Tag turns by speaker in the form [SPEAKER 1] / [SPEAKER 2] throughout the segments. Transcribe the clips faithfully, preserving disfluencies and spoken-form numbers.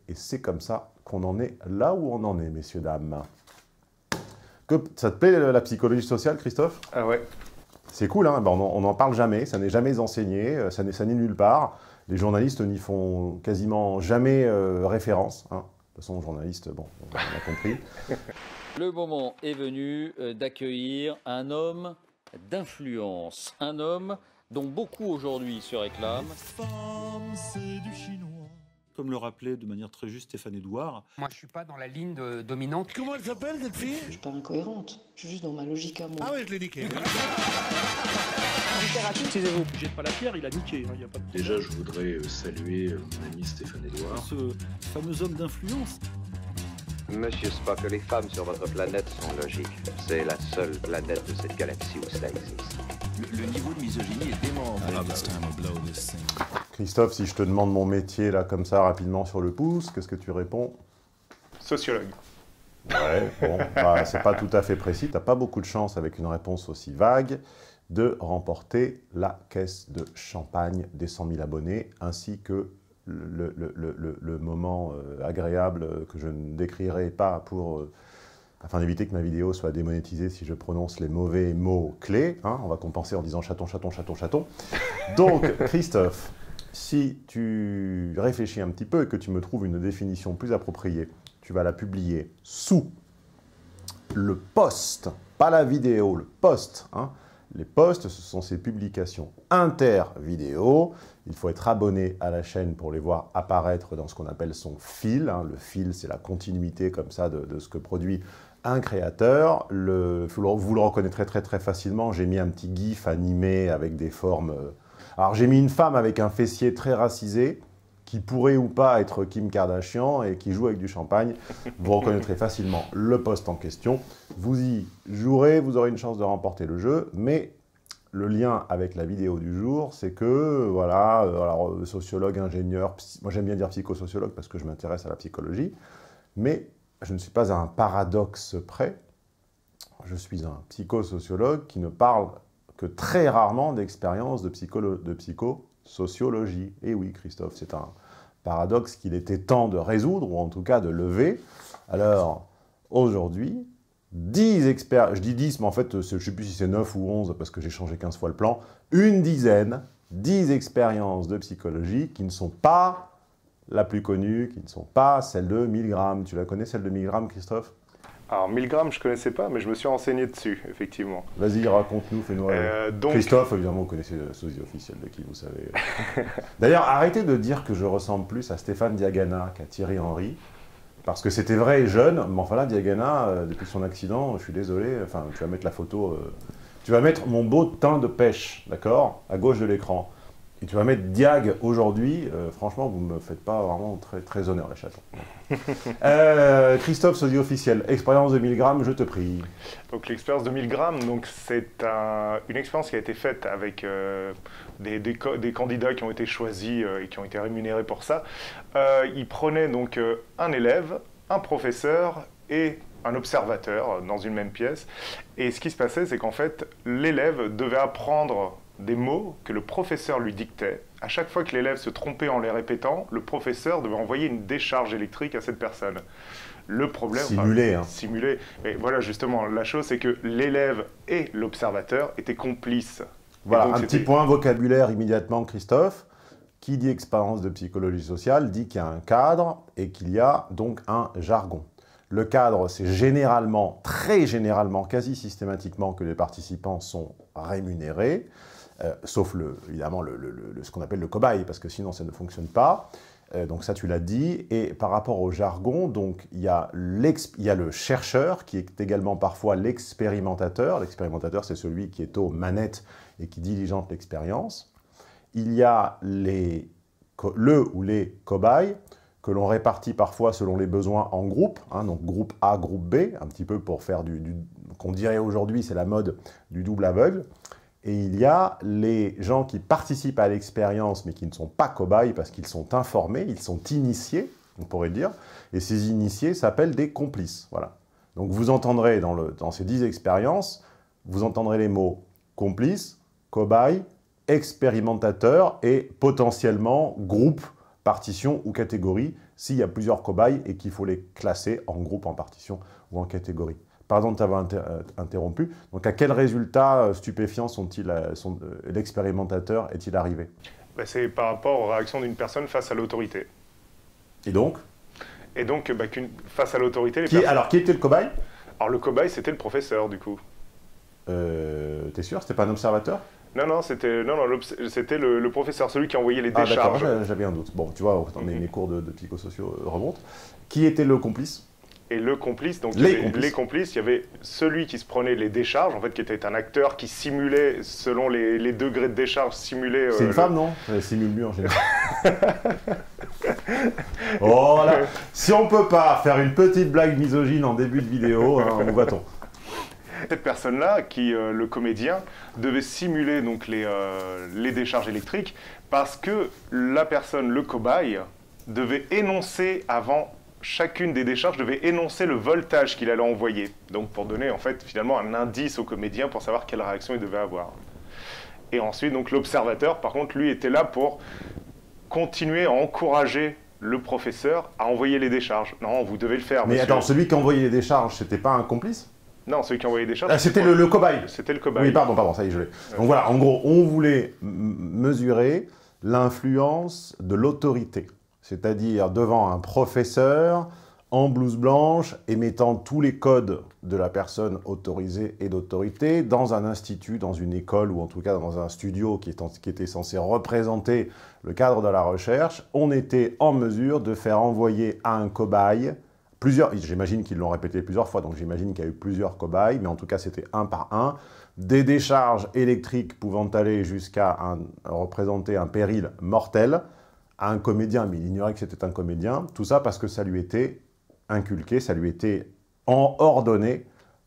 [SPEAKER 1] Et c'est comme ça qu'on en est là où on en est, messieurs, dames. Que, ça te plaît la psychologie sociale, Christophe?
[SPEAKER 2] Ah ouais.
[SPEAKER 1] C'est cool, hein, ben, on n'en parle jamais, ça n'est jamais enseigné, ça n'est nulle part. Les journalistes n'y font quasiment jamais euh, référence. Hein. De toute façon, journaliste, bon, on a compris.
[SPEAKER 3] Le moment est venu d'accueillir un homme d'influence, un homme dont beaucoup aujourd'hui se réclament.
[SPEAKER 4] Comme le rappelait de manière très juste Stéphane Edouard.
[SPEAKER 5] Moi, je suis pas dans la ligne de, dominante.
[SPEAKER 6] Comment elle s'appelle, cette fille?
[SPEAKER 7] Je suis pas incohérente, je suis juste dans ma logique à moi.
[SPEAKER 6] Ah oui, je l'ai niqué.
[SPEAKER 4] Excusez-vous, jette pas la pierre, il a niqué. Hein, y a pas de...
[SPEAKER 8] Déjà, je voudrais saluer mon ami Stéphane Edouard.
[SPEAKER 4] Ce fameux homme d'influence.
[SPEAKER 9] Monsieur Spock, les femmes sur votre planète sont logiques. C'est la seule planète de cette galaxie où cela existe.
[SPEAKER 10] Le, le niveau de misogynie est dément. En fait.
[SPEAKER 1] Christophe, si je te demande mon métier, là, comme ça, rapidement sur le pouce, qu'est-ce que tu réponds?
[SPEAKER 2] Sociologue.
[SPEAKER 1] Ouais, bon, bah, c'est pas tout à fait précis. T'as pas beaucoup de chance, avec une réponse aussi vague, de remporter la caisse de champagne des cent mille abonnés, ainsi que le, le, le, le, le moment euh, agréable que je ne décrirai pas pour... Euh, afin d'éviter que ma vidéo soit démonétisée si je prononce les mauvais mots clés. Hein, on va compenser en disant chaton, chaton, chaton, chaton. Donc, Christophe, si tu réfléchis un petit peu et que tu me trouves une définition plus appropriée, tu vas la publier sous le post, pas la vidéo, le post. Hein. Les posts, ce sont ces publications inter-vidéo. Il faut être abonné à la chaîne pour les voir apparaître dans ce qu'on appelle son fil. Hein. Le fil, c'est la continuité comme ça de, de ce que produit un créateur. Le, vous le reconnaîtrez très très facilement. J'ai mis un petit gif animé avec des formes... Alors j'ai mis une femme avec un fessier très racisé, qui pourrait ou pas être Kim Kardashian et qui joue avec du champagne. Vous reconnaîtrez facilement le post en question. Vous y jouerez, vous aurez une chance de remporter le jeu, mais le lien avec la vidéo du jour, c'est que, voilà, alors sociologue, ingénieur, moi j'aime bien dire psychosociologue parce que je m'intéresse à la psychologie, mais je ne suis pas à un paradoxe près. Je suis un psychosociologue qui ne parle que très rarement d'expériences de, de psychosociologie. Et oui, Christophe, c'est un paradoxe qu'il était temps de résoudre, ou en tout cas de lever. Alors, aujourd'hui, dix experts, je dis dix, mais en fait, je ne sais plus si c'est neuf ou onze, parce que j'ai changé quinze fois le plan, une dizaine, dix expériences de psychologie qui ne sont pas la plus connue, qui ne sont pas celle de Milgram. Tu la connais, celle de Milgram, Christophe?
[SPEAKER 2] Alors, Milgram, je ne connaissais pas, mais je me suis renseigné dessus, effectivement.
[SPEAKER 1] Vas-y, raconte-nous, fais-nous...
[SPEAKER 2] Euh, donc...
[SPEAKER 1] Christophe, évidemment, vous connaissez le sosie officiel de qui, vous savez. D'ailleurs, arrêtez de dire que je ressemble plus à Stéphane Diagana qu'à Thierry Henry, parce que c'était vrai et jeune, mais enfin là, Diagana, euh, depuis son accident, je suis désolé, enfin, tu vas mettre la photo... Euh, tu vas mettre mon beau teint de pêche, d'accord, à gauche de l'écran. Et tu vas mettre Diag aujourd'hui, euh, franchement, vous ne me faites pas vraiment très, très honneur, les chatons. euh, Christophe, sosie officiel, expérience de Milgram, je te prie.
[SPEAKER 2] Donc l'expérience de Milgram, c'est un, une expérience qui a été faite avec euh, des, des, des candidats qui ont été choisis euh, et qui ont été rémunérés pour ça. Euh, ils prenaient donc euh, un élève, un professeur et un observateur dans une même pièce. Et ce qui se passait, c'est qu'en fait, l'élève devait apprendre des mots que le professeur lui dictait. À chaque fois que l'élève se trompait en les répétant, le professeur devait envoyer une décharge électrique à cette personne. Le problème...
[SPEAKER 1] Simulé,
[SPEAKER 2] enfin,
[SPEAKER 1] hein.
[SPEAKER 2] Simulé. Mais voilà, justement, la chose, c'est que l'élève et l'observateur étaient complices.
[SPEAKER 1] Voilà, un petit point vocabulaire immédiatement, Christophe. Qui dit expérience de psychologie sociale dit qu'il y a un cadre et qu'il y a donc un jargon. Le cadre, c'est généralement, très généralement, quasi systématiquement que les participants sont rémunérés. Euh, sauf le, évidemment le, le, le, ce qu'on appelle le cobaye, parce que sinon ça ne fonctionne pas. Euh, donc ça tu l'as dit. Et par rapport au jargon, donc il y a il y a le chercheur qui est également parfois l'expérimentateur. L'expérimentateur, c'est celui qui est aux manettes et qui diligente l'expérience. Il y a les, le ou les cobayes que l'on répartit parfois selon les besoins en groupe, hein, donc groupe A, groupe B, un petit peu pour faire du, du qu'on dirait aujourd'hui, c'est la mode du double aveugle. Et il y a les gens qui participent à l'expérience, mais qui ne sont pas cobayes parce qu'ils sont informés, ils sont initiés, on pourrait dire, et ces initiés s'appellent des complices. Voilà. Donc vous entendrez dans, le, dans ces dix expériences, vous entendrez les mots complice, cobaye, expérimentateur et potentiellement groupe, partition ou catégorie. s'il y a plusieurs cobayes et qu'il faut les classer en groupe, en partition ou en catégorie. Pardon de t'avoir inter interrompu. Donc, à quel résultat stupéfiant sont-ils, sont, euh, l'expérimentateur est-il arrivé?
[SPEAKER 2] Bah, c'est par rapport aux réactions d'une personne face à l'autorité.
[SPEAKER 1] Et donc
[SPEAKER 2] Et donc, bah, qu'une, face à l'autorité...
[SPEAKER 1] Qui, alors, qui était le cobaye?
[SPEAKER 2] Alors, le cobaye, c'était le professeur, du coup.
[SPEAKER 1] Euh, T'es sûr? C'était pas un observateur?
[SPEAKER 2] Non, non, c'était non, non, c'était le, le professeur, celui qui envoyait les décharges.
[SPEAKER 1] Ah d'accord, j'avais un doute. Bon, tu vois, mes, mes cours de, de psychosociaux remontent. Qui était le complice?
[SPEAKER 2] Et le complice, donc
[SPEAKER 1] les,
[SPEAKER 2] il y avait,
[SPEAKER 1] complices.
[SPEAKER 2] les complices, il y avait celui qui se prenait les décharges, en fait, qui était un acteur qui simulait, selon les, les degrés de décharge, simulait...
[SPEAKER 1] C'est
[SPEAKER 2] euh,
[SPEAKER 1] une femme, non? Elle simule mieux en général. Oh là, si on peut pas faire une petite blague misogyne en début de vidéo, hein, où va-t-on?
[SPEAKER 2] Cette personne-là, qui euh, le comédien, devait simuler donc les, euh, les décharges électriques parce que la personne, le cobaye, devait énoncer avant chacune des décharges, devait énoncer le voltage qu'il allait envoyer. Donc pour donner en fait finalement un indice au comédien pour savoir quelle réaction il devait avoir. Et ensuite donc l'observateur, par contre, lui était là pour continuer à encourager le professeur à envoyer les décharges. Non, vous devez le faire.
[SPEAKER 1] Mais
[SPEAKER 2] monsieur.
[SPEAKER 1] attends, celui qui envoyait les décharges, c'était pas un complice?
[SPEAKER 2] Non, celui qui envoyait les décharges.
[SPEAKER 1] Ah, c'était le, le cobaye.
[SPEAKER 2] C'était le cobaye.
[SPEAKER 1] Oui, pardon, pardon, ça y est, je l'ai. Donc voilà, en gros, on voulait mesurer l'influence de l'autorité. C'est-à-dire devant un professeur en blouse blanche, émettant tous les codes de la personne autorisée et d'autorité, dans un institut, dans une école, ou en tout cas dans un studio qui, est en, qui était censé représenter le cadre de la recherche, on était en mesure de faire envoyer à un cobaye, plusieurs, j'imagine qu'ils l'ont répété plusieurs fois, donc j'imagine qu'il y a eu plusieurs cobayes, mais en tout cas c'était un par un, des décharges électriques pouvant aller jusqu'à représenter un péril mortel, à un comédien, mais il ignorait que c'était un comédien, tout ça parce que ça lui était inculqué, ça lui était en ordonné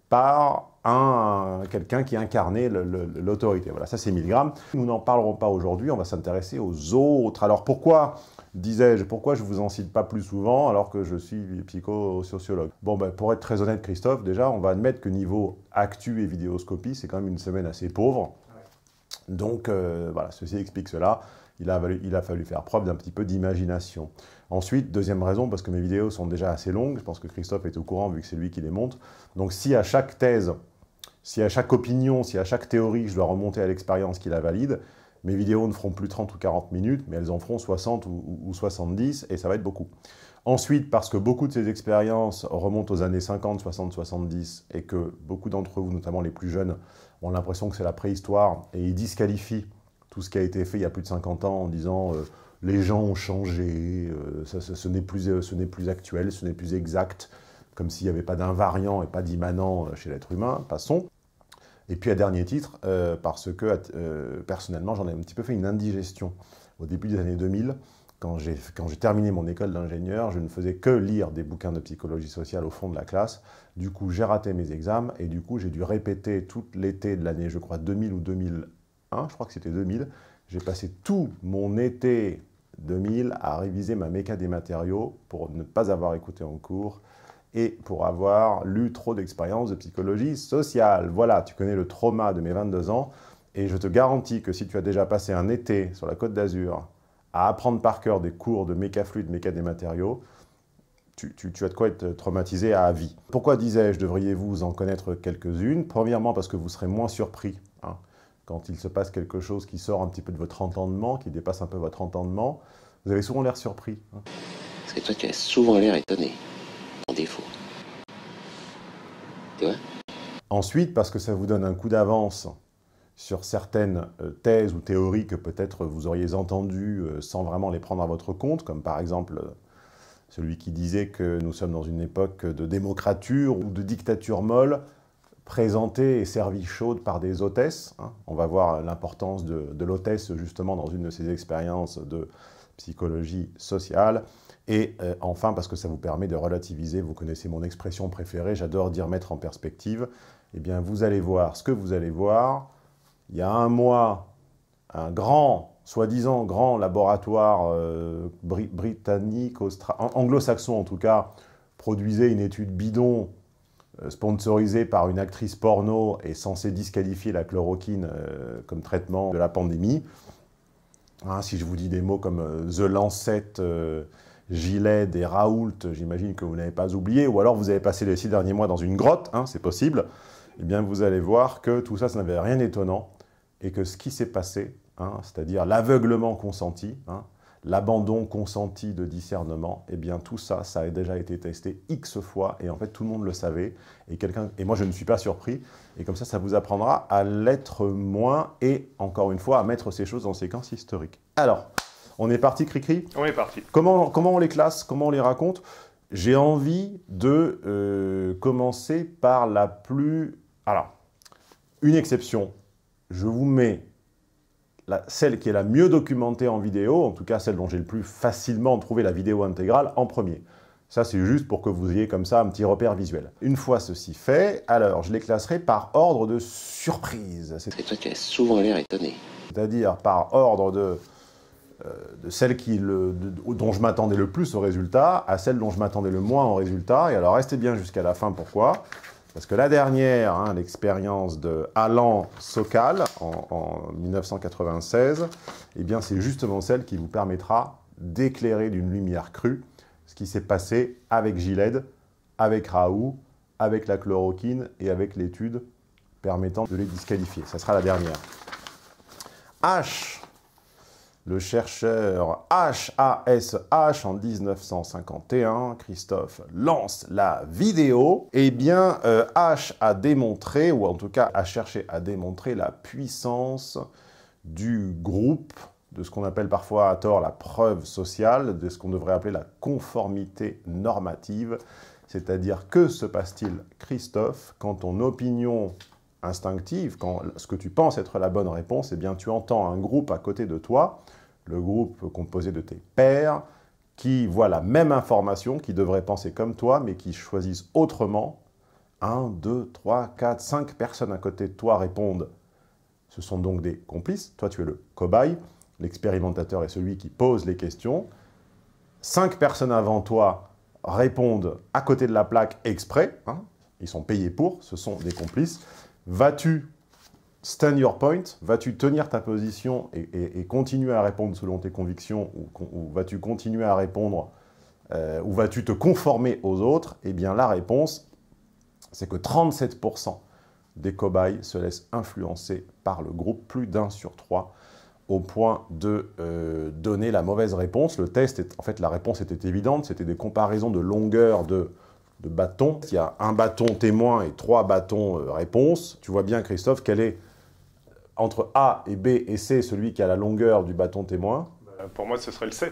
[SPEAKER 1] par un, quelqu'un qui incarnait l'autorité. Voilà, ça c'est mille grammes. Nous n'en parlerons pas aujourd'hui, on va s'intéresser aux autres. Alors pourquoi, disais-je, pourquoi je ne vous en cite pas plus souvent alors que je suis psychosociologue? Bon, ben, pour être très honnête, Christophe, déjà, on va admettre que niveau actu et vidéoscopie, c'est quand même une semaine assez pauvre. Donc, euh, voilà, ceci explique cela. Il a, il a fallu faire preuve d'un petit peu d'imagination. Ensuite, deuxième raison, parce que mes vidéos sont déjà assez longues, je pense que Christophe est au courant vu que c'est lui qui les monte. Donc si à chaque thèse, si à chaque opinion, si à chaque théorie, je dois remonter à l'expérience qui la valide, mes vidéos ne feront plus trente ou quarante minutes, mais elles en feront soixante ou, ou soixante-dix, et ça va être beaucoup. Ensuite, parce que beaucoup de ces expériences remontent aux années cinquante, soixante, soixante-dix, et que beaucoup d'entre vous, notamment les plus jeunes, ont l'impression que c'est la préhistoire, et ils disqualifient tout ce qui a été fait il y a plus de cinquante ans en disant euh, « les gens ont changé, euh, ça, ça, ce n'est plus, euh, ce n'est plus actuel, ce n'est plus exact », comme s'il n'y avait pas d'invariant et pas d'immanent chez l'être humain, passons. Et puis à dernier titre, euh, parce que euh, personnellement, j'en ai un petit peu fait une indigestion. Au début des années deux mille, quand j'ai quand j'ai terminé mon école d'ingénieur, je ne faisais que lire des bouquins de psychologie sociale au fond de la classe. Du coup, j'ai raté mes examens et du coup, j'ai dû répéter tout l'été de l'année, je crois, deux mille ou deux mille un, je crois que c'était deux mille. J'ai passé tout mon été deux mille à réviser ma méca des matériaux pour ne pas avoir écouté en cours et pour avoir lu trop d'expériences de psychologie sociale. Voilà, tu connais le trauma de mes vingt-deux ans et je te garantis que si tu as déjà passé un été sur la Côte d'Azur à apprendre par cœur des cours de méca fluide, méca des matériaux, tu, tu, tu as de quoi être traumatisé à vie. Pourquoi disais-je, devriez-vous en connaître quelques-unes? Premièrement parce que vous serez moins surpris, hein, quand il se passe quelque chose qui sort un petit peu de votre entendement, qui dépasse un peu votre entendement. Vous avez souvent l'air surpris. Hein.
[SPEAKER 6] Parce que toi, tu as souvent l'air étonné, en défaut. Tu vois?
[SPEAKER 1] Ensuite, parce que ça vous donne un coup d'avance sur certaines euh, thèses ou théories que peut-être vous auriez entendues euh, sans vraiment les prendre à votre compte, comme par exemple euh, celui qui disait que nous sommes dans une époque de démocrature ou de dictature molle, présentée et servie chaude par des hôtesses. Hein. On va voir l'importance de, de l'hôtesse justement dans une de ces expériences de psychologie sociale. Et euh, enfin, parce que ça vous permet de relativiser, vous connaissez mon expression préférée, j'adore dire mettre en perspective, eh bien vous allez voir ce que vous allez voir. Il y a un mois, un grand, soi-disant grand laboratoire euh, bri britannique, anglo-saxon en tout cas, produisait une étude bidon sponsorisé par une actrice porno et censé disqualifier la chloroquine euh, comme traitement de la pandémie. Hein, si je vous dis des mots comme euh, The Lancet, euh, Giled et Raoult, j'imagine que vous n'avez pas oublié, ou alors vous avez passé les six derniers mois dans une grotte, hein, c'est possible, eh bien vous allez voir que tout ça, ça n'avait rien d'étonnant, et que ce qui s'est passé, hein, c'est-à-dire l'aveuglement consenti, hein, l'abandon consenti de discernement, eh bien tout ça, ça a déjà été testé X fois, et en fait tout le monde le savait, et, quelqu'un, et moi je ne suis pas surpris, et comme ça, ça vous apprendra à l'être moins, et encore une fois, à mettre ces choses en séquence historique. Alors, on est parti, Cricri?
[SPEAKER 2] On est parti.
[SPEAKER 1] Comment, comment on les classe? Comment on les raconte? J'ai envie de euh, commencer par la plus... Alors, une exception. Je vous mets la, celle qui est la mieux documentée en vidéo, en tout cas celle dont j'ai le plus facilement trouvé la vidéo intégrale, en premier. Ça, c'est juste pour que vous ayez comme ça un petit repère visuel. Une fois ceci fait, alors je les classerai par ordre de surprise.
[SPEAKER 6] C'est toi qui as souvent l'air étonné.
[SPEAKER 1] C'est-à-dire par ordre de... de celle qui le, de, dont je m'attendais le plus au résultat, à celle dont je m'attendais le moins au résultat. Et alors, restez bien jusqu'à la fin, pourquoi? Parce que la dernière, hein, l'expérience de Alan Sokal, en, en mille neuf cent quatre-vingt-seize, eh bien, c'est justement celle qui vous permettra d'éclairer d'une lumière crue ce qui s'est passé avec Giled, avec Raoult, avec la chloroquine et avec l'étude permettant de les disqualifier. Ça sera la dernière. H. Le chercheur H A S H, en mille neuf cent cinquante et un, Christophe, lance la vidéo. Eh bien, euh, H a démontré, ou en tout cas a cherché à démontrer la puissance du groupe, de ce qu'on appelle parfois à tort la preuve sociale, de ce qu'on devrait appeler la conformité normative. C'est-à-dire, que se passe-t-il, Christophe, quand ton opinion instinctive, quand ce que tu penses être la bonne réponse, eh bien tu entends un groupe à côté de toi, le groupe composé de tes pairs, qui voient la même information, qui devraient penser comme toi, mais qui choisissent autrement. Un, deux, trois, quatre, cinq personnes à côté de toi répondent. Ce sont donc des complices. Toi, tu es le cobaye. L'expérimentateur est celui qui pose les questions. Cinq personnes avant toi répondent à côté de la plaque exprès. Hein, ils sont payés pour, ce sont des complices. Vas-tu stand your point? Vas-tu tenir ta position et, et, et continuer à répondre selon tes convictions, ou, ou vas-tu continuer à répondre, euh, ou vas-tu te conformer aux autres? Eh bien, la réponse, c'est que trente-sept pour cent des cobayes se laissent influencer par le groupe, plus d'un sur trois, au point de euh, donner la mauvaise réponse. Le test, est, en fait, la réponse était évidente, c'était des comparaisons de longueur de... de bâtons. Il y a un bâton témoin et trois bâtons euh, réponse. Tu vois bien, Christophe, quel est, entre A et B et C, celui qui a la longueur du bâton témoin?
[SPEAKER 2] Bah, pour moi, ce serait le C.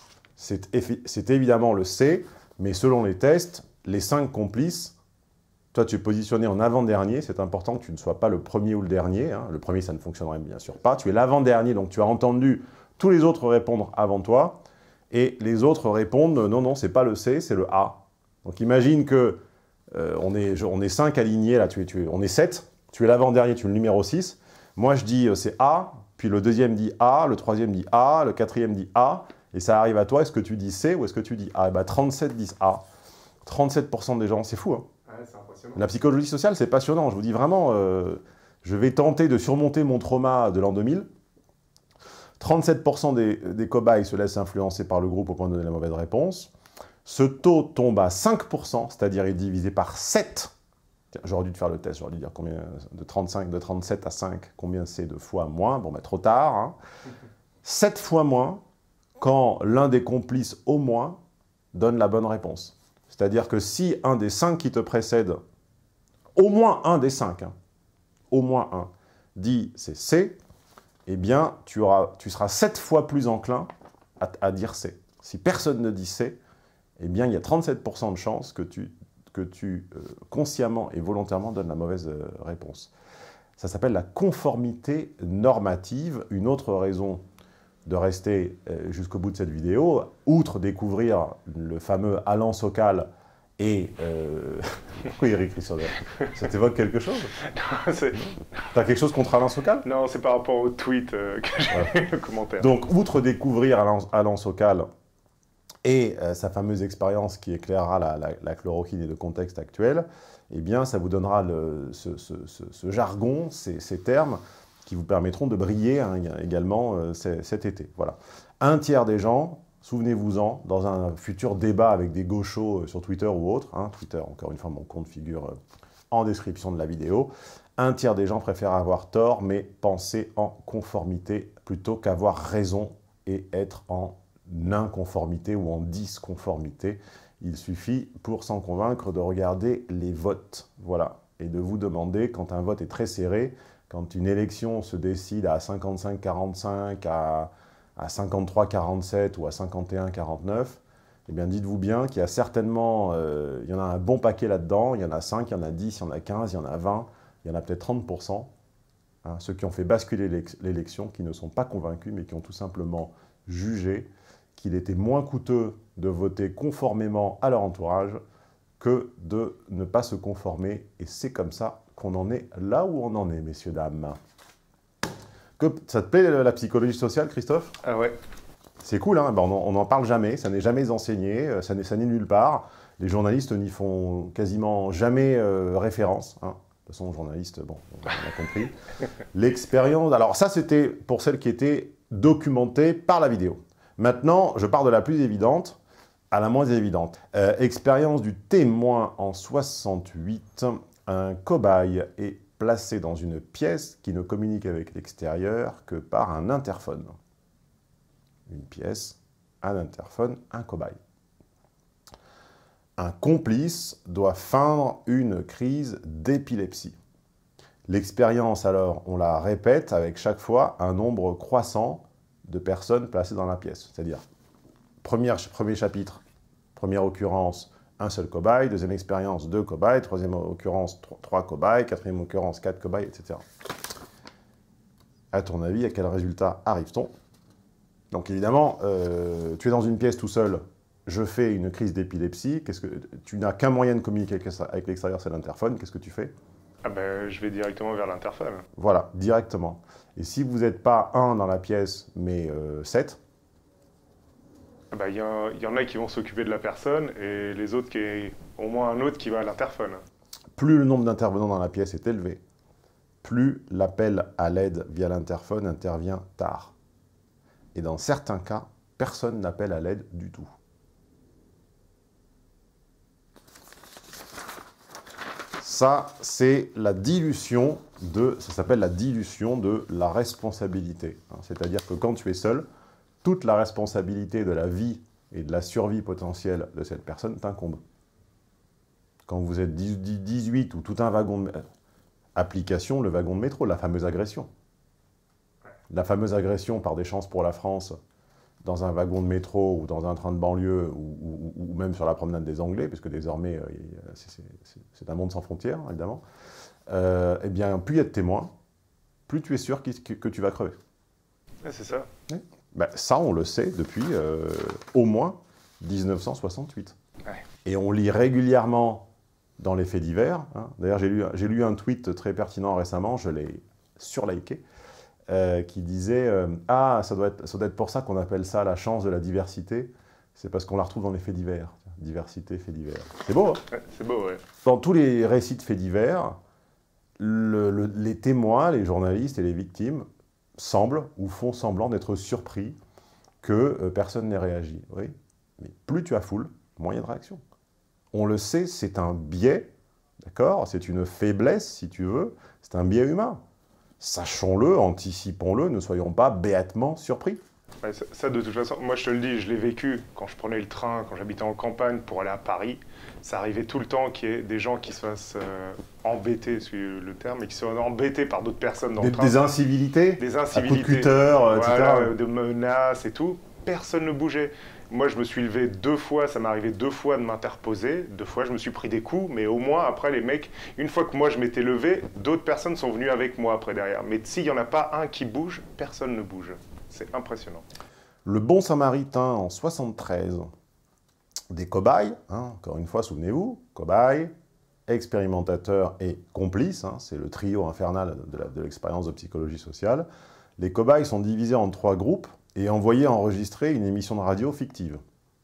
[SPEAKER 1] C'est évidemment le C, mais selon les tests, les cinq complices, toi, tu es positionné en avant-dernier. C'est important que tu ne sois pas le premier ou le dernier. Hein. Le premier, ça ne fonctionnerait bien sûr pas. Tu es l'avant-dernier, donc tu as entendu tous les autres répondre avant toi, et les autres répondent, non, non, c'est pas le C, c'est le A. Donc imagine que euh, on, est, on est cinq alignés, là, tu es, tu es, on est sept, tu es l'avant-dernier, tu es le numéro six. Moi je dis euh, c'est A, puis le deuxième dit A, le troisième dit A, le quatrième dit A, et ça arrive à toi, est-ce que tu dis C ou est-ce que tu dis A? Et bah trente-sept disent A. trente-sept pour cent des gens, c'est fou, hein.
[SPEAKER 2] Ouais, c'est impressionnant.
[SPEAKER 1] La psychologie sociale, c'est passionnant, je vous dis vraiment, euh, je vais tenter de surmonter mon trauma de l'an deux mille. trente-sept pour cent des, des cobayes se laissent influencer par le groupe au point de donner la mauvaise réponse. Ce taux tombe à cinq pour cent, c'est-à-dire est divisé par sept. J'aurais dû te faire le test, j'aurais dû dire combien, de trente-cinq, de trente-sept à cinq, combien c'est de fois moins. Bon, ben trop tard. Hein. sept fois moins quand l'un des complices au moins donne la bonne réponse. C'est-à-dire que si un des cinq qui te précèdent, au moins un des cinq, hein, au moins un, dit c'est C, eh bien, tu, auras, tu seras sept fois plus enclin à, à dire C. Si personne ne dit C, eh bien, il y a trente-sept pour cent de chances que tu, que tu euh, consciemment et volontairement donnes la mauvaise euh, réponse. Ça s'appelle la conformité normative. Une autre raison de rester euh, jusqu'au bout de cette vidéo, outre découvrir le fameux Alan Sokal et... Euh... Pourquoi il rit, Christophe? Ça t'évoque quelque chose? T'as quelque chose contre Alan Sokal?
[SPEAKER 2] Non, c'est par rapport au tweet euh, que j'ai
[SPEAKER 1] ouais.
[SPEAKER 2] le commentaire.
[SPEAKER 1] Donc, outre découvrir Alan, Alan Sokal et euh, sa fameuse expérience qui éclairera la, la, la chloroquine et le contexte actuel, eh bien, ça vous donnera le, ce, ce, ce, ce jargon, ces, ces termes, qui vous permettront de briller hein, également euh, cet été. Voilà. Un tiers des gens souvenez-vous-en, dans un futur débat avec des gauchos sur Twitter ou autre, hein, Twitter, encore une fois, mon compte figure en description de la vidéo, un tiers des gens préfèrent avoir tort, mais penser en conformité plutôt qu'avoir raison et être en inconformité ou en disconformité. Il suffit, pour s'en convaincre, de regarder les votes. Voilà. Et de vous demander, quand un vote est très serré, quand une élection se décide à cinquante-cinq quarante-cinq, à, à cinquante-trois quarante-sept ou à cinquante et un quarante-neuf, eh bien, dites-vous bien qu'il y a certainement, euh, il y en a un bon paquet là-dedans, il y en a cinq, il y en a dix, il y en a quinze, il y en a vingt, il y en a peut-être trente pour cent, hein, ceux qui ont fait basculer l'élection, qui ne sont pas convaincus, mais qui ont tout simplement jugé qu'il était moins coûteux de voter conformément à leur entourage que de ne pas se conformer. Et c'est comme ça qu'on en est là où on en est, messieurs, dames. Que, ça te plaît, la psychologie sociale, Christophe?
[SPEAKER 2] Ah ouais.
[SPEAKER 1] C'est cool, hein, ben on n'en parle jamais, ça n'est jamais enseigné, ça n'est nulle part. Les journalistes n'y font quasiment jamais euh, référence. Hein. De toute façon, journaliste, bon, on a compris. L'expérience, alors ça c'était pour celles qui étaient documentées par la vidéo. Maintenant, je pars de la plus évidente à la moins évidente. Euh, expérience du témoin en soixante-huit. Un cobaye est placé dans une pièce qui ne communique avec l'extérieur que par un interphone. Une pièce, un interphone, un cobaye. Un complice doit feindre une crise d'épilepsie. L'expérience, alors, on la répète avec chaque fois un nombre croissant de personnes placées dans la pièce. C'est-à-dire, premier chapitre, première occurrence, un seul cobaye, deuxième expérience, deux cobayes, troisième occurrence, trois cobayes, quatrième occurrence, quatre cobayes, et cetera. À ton avis, à quel résultat arrive-t-on? Donc évidemment, euh, tu es dans une pièce tout seul, je fais une crise d'épilepsie, qu'est-ce que tu n'as qu'un moyen de communiquer avec l'extérieur, c'est l'interphone, qu'est-ce que tu fais?
[SPEAKER 2] Ah ben, je vais directement vers l'interphone.
[SPEAKER 1] Voilà, directement. Et si vous n'êtes pas un dans la pièce, mais euh, sept?
[SPEAKER 2] Ah ben, y, y en a qui vont s'occuper de la personne, et les autres, qui est, au moins un autre qui va à l'interphone.
[SPEAKER 1] Plus le nombre d'intervenants dans la pièce est élevé, plus l'appel à l'aide via l'interphone intervient tard. Et dans certains cas, personne n'appelle à l'aide du tout. Ça, c'est la dilution de, ça s'appelle la dilution de la responsabilité. C'est-à-dire que quand tu es seul, toute la responsabilité de la vie et de la survie potentielle de cette personne t'incombe. Quand vous êtes dix-huit ou tout un wagon de... Application, le wagon de métro, la fameuse agression. La fameuse agression par des chances pour la France dans un wagon de métro ou dans un train de banlieue ou, ou, ou même sur la promenade des Anglais, puisque désormais euh, c'est un monde sans frontières, évidemment, euh, eh bien, plus il y a de témoins, plus tu es sûr que, que, que tu vas crever.
[SPEAKER 2] Ouais, c'est ça.
[SPEAKER 1] Oui. Ben, ça, on le sait depuis euh, au moins mille neuf cent soixante-huit.
[SPEAKER 2] Ouais.
[SPEAKER 1] Et on lit régulièrement dans les faits divers. Hein. D'ailleurs, j'ai lu, j'ai lu un tweet très pertinent récemment, je l'ai surliké, euh, qui disait euh, « Ah, ça doit, être, ça doit être pour ça qu'on appelle ça la chance de la diversité. C'est parce qu'on la retrouve dans les faits divers. » Diversité, faits divers. C'est beau, hein?
[SPEAKER 2] Ouais, c'est beau, ouais.
[SPEAKER 1] Dans tous les récits de faits divers, le, le, les témoins, les journalistes et les victimes semblent ou font semblant d'être surpris que euh, personne n'ait réagi. Oui. Mais plus tu as foule, moins il y a de réaction. On le sait, c'est un biais, d'accord? C'est une faiblesse, si tu veux, c'est un biais humain. Sachons-le, anticipons-le, ne soyons pas béatement surpris.
[SPEAKER 2] Ouais, ça, ça, de toute façon, moi je te le dis, je l'ai vécu quand je prenais le train, quand j'habitais en campagne pour aller à Paris. Ça arrivait tout le temps qu'il y ait des gens qui se fassent euh, embêter, c'est le terme, et qui soient embêtés par d'autres personnes dans
[SPEAKER 1] des,
[SPEAKER 2] le train.
[SPEAKER 1] Des incivilités,
[SPEAKER 2] des incivilités,
[SPEAKER 1] à coups de cutter,
[SPEAKER 2] voilà,
[SPEAKER 1] et cetera.
[SPEAKER 2] Euh, de menaces et tout. Personne ne bougeait. Moi, je me suis levé deux fois, ça m'est arrivé deux fois de m'interposer. Deux fois, je me suis pris des coups, mais au moins, après, les mecs, une fois que moi, je m'étais levé, d'autres personnes sont venues avec moi après derrière. Mais s'il n'y en a pas un qui bouge, personne ne bouge. C'est impressionnant.
[SPEAKER 1] Le bon samaritain en soixante-treize, des cobayes, hein, encore une fois, souvenez-vous, cobayes, expérimentateurs et complices, hein, c'est le trio infernal de l'expérience de, de psychologie sociale. Les cobayes sont divisés en trois groupes et envoyés enregistrer une émission de radio fictive.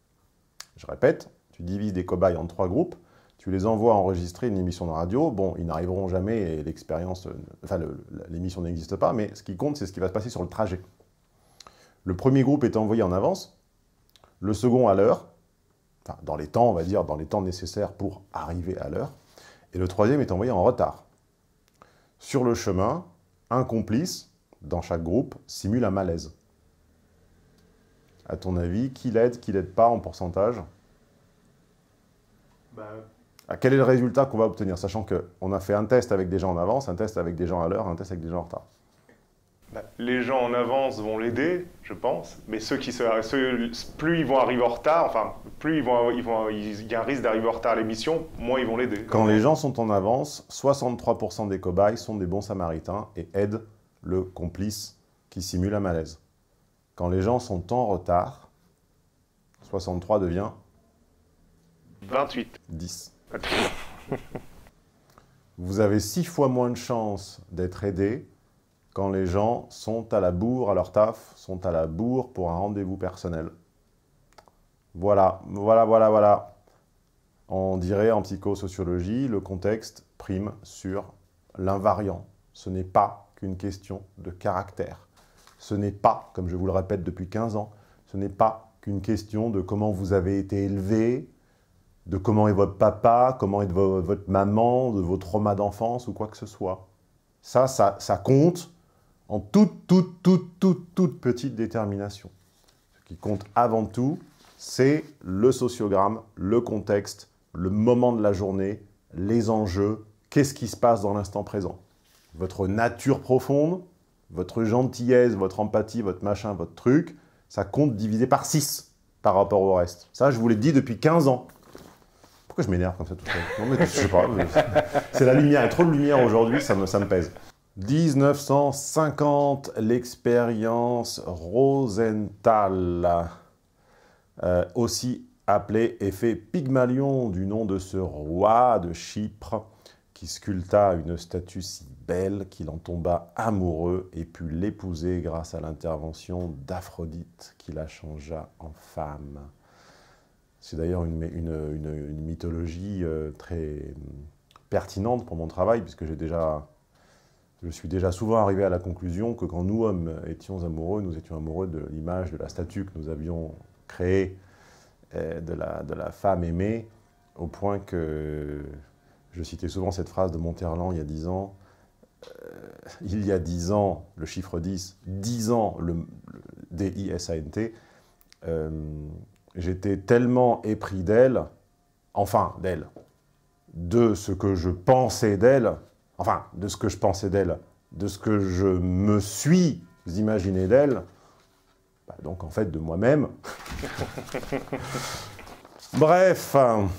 [SPEAKER 1] Je répète, tu divises des cobayes en trois groupes, tu les envoies enregistrer une émission de radio, bon, ils n'arriveront jamais et l'expérience, enfin, l'émission n'existe pas, mais ce qui compte, c'est ce qui va se passer sur le trajet. Le premier groupe est envoyé en avance, le second à l'heure, enfin, dans les temps, on va dire, dans les temps nécessaires pour arriver à l'heure, et le troisième est envoyé en retard. Sur le chemin, un complice, dans chaque groupe, simule un malaise. À ton avis, qui l'aide, qui l'aide pas en pourcentage?
[SPEAKER 2] Bah...
[SPEAKER 1] Quel est le résultat qu'on va obtenir, sachant qu'on a fait un test avec des gens en avance, un test avec des gens à l'heure, un test avec des gens en retard?
[SPEAKER 2] Bah, les gens en avance vont l'aider, je pense, mais ceux qui se, ceux, plus ils vont arriver en retard, enfin, plus ils vont, ils vont, il y a un risque d'arriver en retard à l'émission, moins ils vont l'aider.
[SPEAKER 1] Quand les gens sont en avance, soixante-trois pour cent des cobayes sont des bons samaritains et aident le complice qui simule un malaise. Quand les gens sont en retard, soixante-trois devient
[SPEAKER 2] vingt-huit.
[SPEAKER 1] dix. Vous avez six fois moins de chances d'être aidé quand les gens sont à la bourre à leur taf, sont à la bourre pour un rendez-vous personnel. Voilà, voilà, voilà, voilà. On dirait en psychosociologie, le contexte prime sur l'invariant. Ce n'est pas qu'une question de caractère. Ce n'est pas, comme je vous le répète depuis quinze ans, ce n'est pas qu'une question de comment vous avez été élevé, de comment est votre papa, comment est vo votre maman, de vos traumas d'enfance ou quoi que ce soit. Ça, ça, ça compte en toute, toute, toute, toute, toute petite détermination. Ce qui compte avant tout, c'est le sociogramme, le contexte, le moment de la journée, les enjeux, qu'est-ce qui se passe dans l'instant présent. Votre nature profonde, votre gentillesse, votre empathie, votre machin, votre truc, ça compte divisé par six par rapport au reste. Ça, je vous l'ai dit depuis quinze ans. Pourquoi je m'énerve comme ça tout seul? Non, mais je sais pas. C'est la lumière. Il y a trop de lumière aujourd'hui, ça me, ça me pèse. mille neuf cent cinquante, l'expérience Rosenthal, euh, aussi appelé effet Pygmalion, du nom de ce roi de Chypre, qui sculpta une statue si belle qu'il en tomba amoureux et put l'épouser grâce à l'intervention d'Aphrodite, qui la changea en femme. C'est d'ailleurs une, une, une, une mythologie euh, très pertinente pour mon travail, puisque j'ai déjà, je suis déjà souvent arrivé à la conclusion que quand nous, hommes, étions amoureux, nous étions amoureux de l'image de la statue que nous avions créée, euh, de, la, de la femme aimée, au point que je citais souvent cette phrase de Monterland il y a dix ans, euh, il y a dix ans, le chiffre dix, dix ans, le, le D I S A N T, euh, j'étais tellement épris d'elle, enfin d'elle, de ce que je pensais d'elle, enfin de ce que je pensais d'elle, de ce que je me suis imaginé d'elle, bah, donc en fait de moi-même. Bref,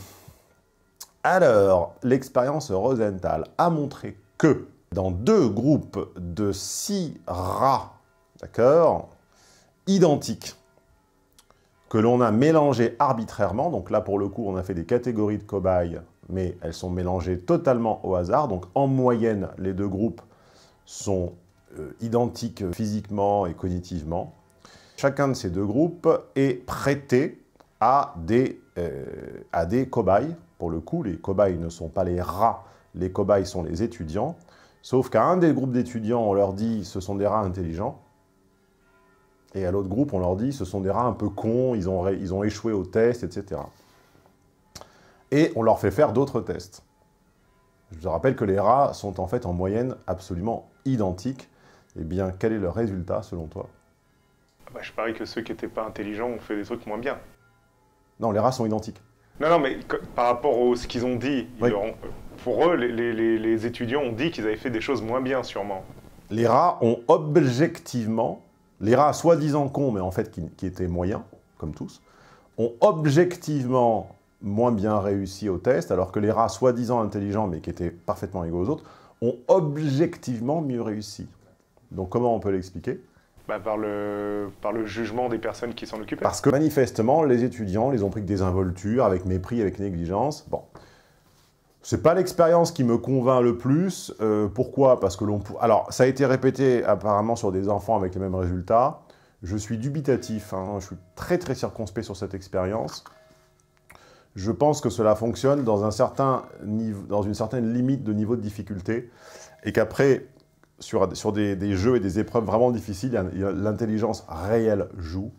[SPEAKER 1] alors l'expérience Rosenthal a montré que dans deux groupes de six rats, d'accord, identiques, que l'on a mélangé arbitrairement, donc là pour le coup on a fait des catégories de cobayes, mais elles sont mélangées totalement au hasard, donc en moyenne les deux groupes sont euh, identiques physiquement et cognitivement. Chacun de ces deux groupes est prêté à des, euh, à des cobayes. Pour le coup, les cobayes ne sont pas les rats, les cobayes sont les étudiants, sauf qu'à un des groupes d'étudiants on leur dit ce sont des rats intelligents, et à l'autre groupe, on leur dit, ce sont des rats un peu cons, ils ont, ils ont échoué au test, et cetera. Et on leur fait faire d'autres tests. Je vous rappelle que les rats sont en fait en moyenne absolument identiques. Eh bien, quel est le résultat selon toi?
[SPEAKER 2] Bah, je parie que ceux qui n'étaient pas intelligents ont fait des trucs moins bien.
[SPEAKER 1] Non, les rats sont identiques.
[SPEAKER 2] Non, non, mais par rapport à ce qu'ils ont dit,
[SPEAKER 1] oui.
[SPEAKER 2] ils ont, pour eux, les, les, les étudiants ont dit qu'ils avaient fait des choses moins bien, sûrement.
[SPEAKER 1] Les rats ont objectivement... Les rats soi-disant cons, mais en fait qui, qui étaient moyens, comme tous, ont objectivement moins bien réussi au test, alors que les rats soi-disant intelligents, mais qui étaient parfaitement égaux aux autres, ont objectivement mieux réussi. Donc comment on peut l'expliquer?
[SPEAKER 2] Bah, par, le, par le jugement des personnes qui s'en occupaient.
[SPEAKER 1] Parce que manifestement, les étudiants les ont pris que des involtures, avec mépris, avec négligence. Bon. C'est pas l'expérience qui me convainc le plus. Euh, pourquoi? Parce que l'on... Alors, ça a été répété apparemment sur des enfants avec les mêmes résultats. Je suis dubitatif, hein, je suis très très circonspect sur cette expérience. Je pense que cela fonctionne dans, un certain niveau, dans une certaine limite de niveau de difficulté, et qu'après, sur, sur des, des jeux et des épreuves vraiment difficiles, l'intelligence réelle joue,